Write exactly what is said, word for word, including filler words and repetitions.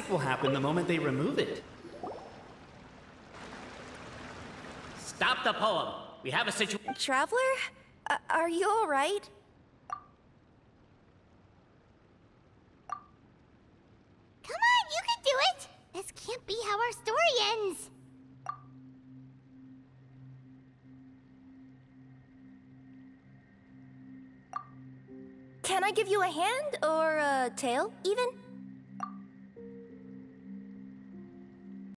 magic will happen the moment they remove it. Stop the poem. We have a situation. Traveler? Uh, are you alright? Come on, you can do it! This can't be how our story ends. Can I give you a hand or a tail, even?